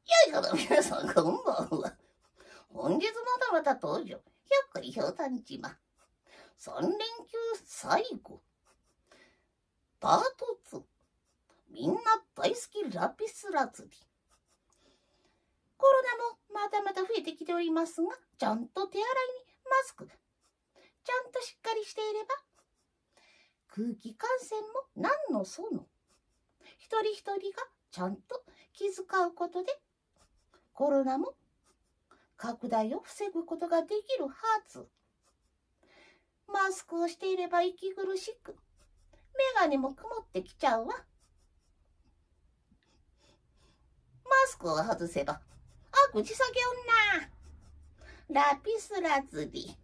いから皆さんこんばんは。本日またまた登場。百回ひょうたん島。3連休最後。パート2。みんな大好きラピスラズリ。コロナもまたまた増えてきておりますが、ちゃんと手洗いにマスク。ちゃんとしっかりしていれば、空気感染も何のその。一人一人がちゃんと気遣うことで、コロナも拡大を防ぐことができるはず。マスクをしていれば息苦しく、眼鏡も曇ってきちゃうわ。マスクを外せば、口下げ女、ラピスラズリ。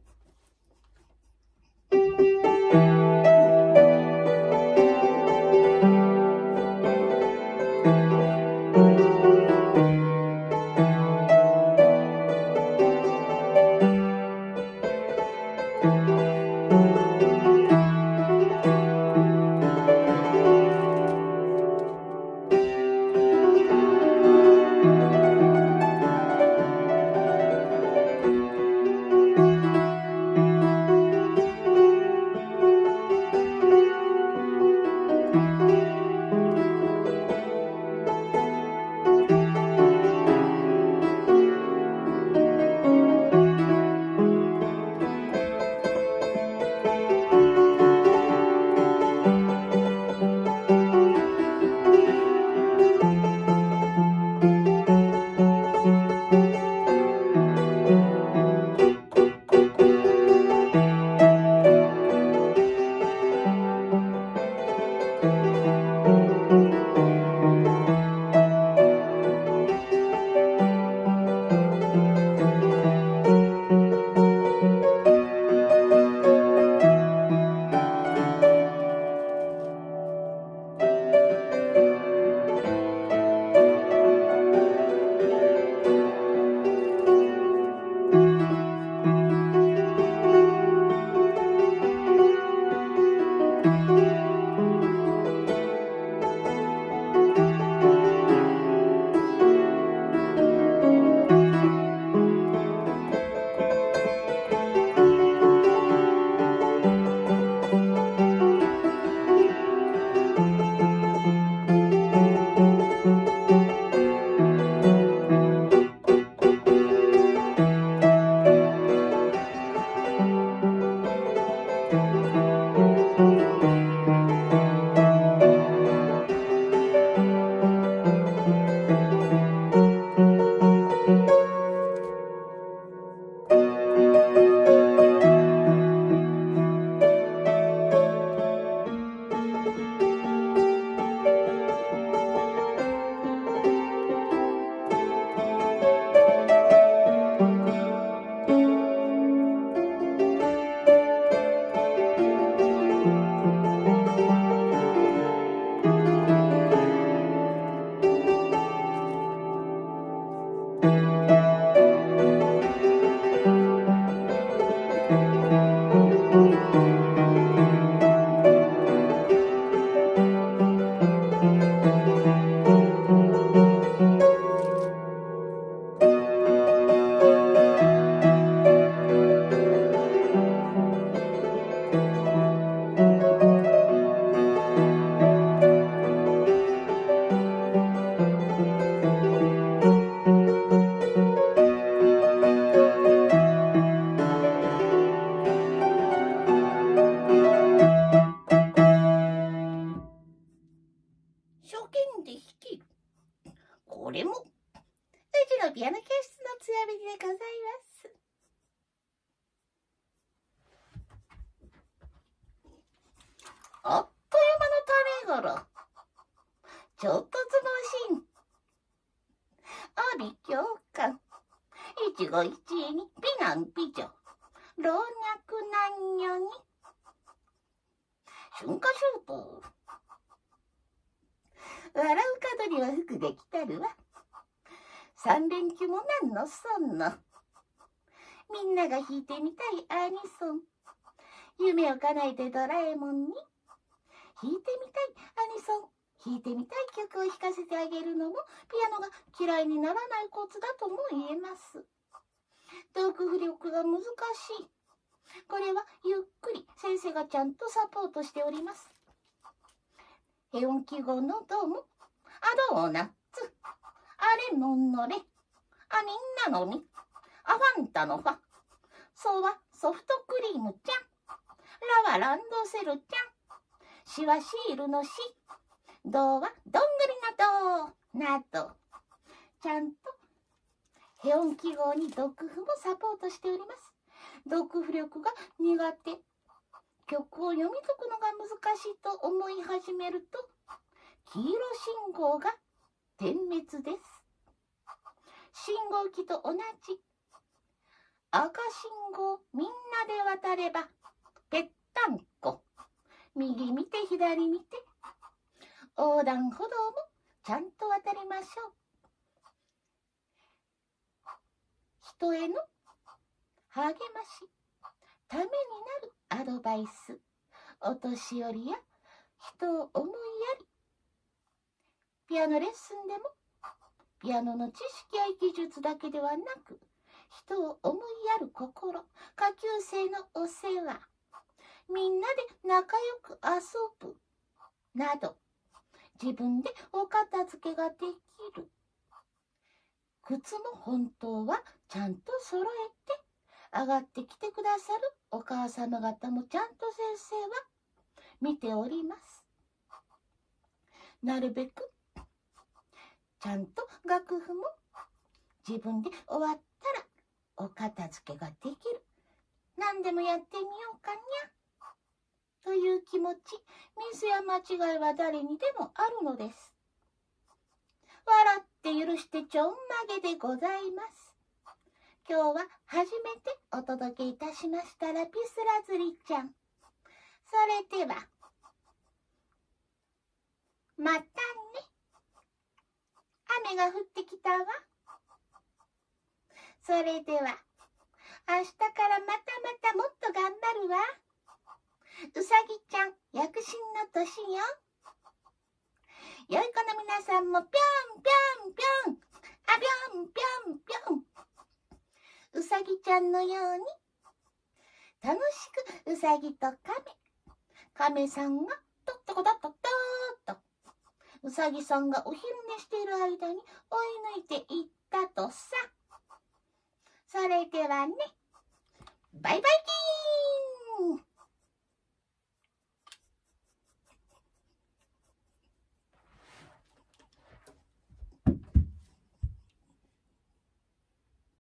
これも、うちのピアノ教室の強みでございます。あっという間のため頃、ちょっとつのシーン、阿鼻教官、一期一会に美男美女、老若男女に、春夏秋冬、笑う角には服できたるわ。三連休もなんのそんの。みんなが弾いてみたいアニソン。夢を叶えてドラえもんに。弾いてみたいアニソン。 弾いてみたい曲を弾かせてあげるのもピアノが嫌いにならないコツだとも言えます。読譜力が難しい。これはゆっくり先生がちゃんとサポートしております。ヘ音記号のドも、ドーナツ、レモンのレ、みんなのみ、ファンタのファ、ソはソフトクリームちゃん、ラはランドセルちゃん、シはシールのシ、ドはどんぐりのドなど、ちゃんとヘ音記号に読譜もサポートしております。読譜力が苦手、曲を読み解くのが難しいと思い始めると、黄色信号が点滅です。信号機と同じ。赤信号みんなで渡ればぺったんこ。右見て左見て。横断歩道もちゃんと渡りましょう。人への励まし、ためになるアドバイス、お年寄りや人を思いやり。ピアノレッスンでもピアノの知識や技術だけではなく、人を思いやる心、下級生のお世話、みんなで仲良く遊ぶなど、自分でお片付けができる。靴も本当はちゃんと揃えて上がってきてくださるお母様方もちゃんと先生は見ております。なるべくちゃんと楽譜も自分で終わったらお片付けができる。何でもやってみようかにゃという気持ち、ミスや間違いは誰にでもあるのです。笑って許してちょんまげでございます。今日は初めてお届けいたしましたラピスラズリちゃん。それではまたね。雨が降ってきたわ。それでは明日からまたもっと頑張るわ。うさぎちゃん躍進の年よ。良い子の皆さんもぴょんぴょんぴょん、ぴょんぴょんぴょん。うさぎちゃんのように楽しくうさぎとカメさんがとっとこだっとっとっと、うさぎさんがお昼寝している間に追い抜いていったとさ。それではね、バイバイキー。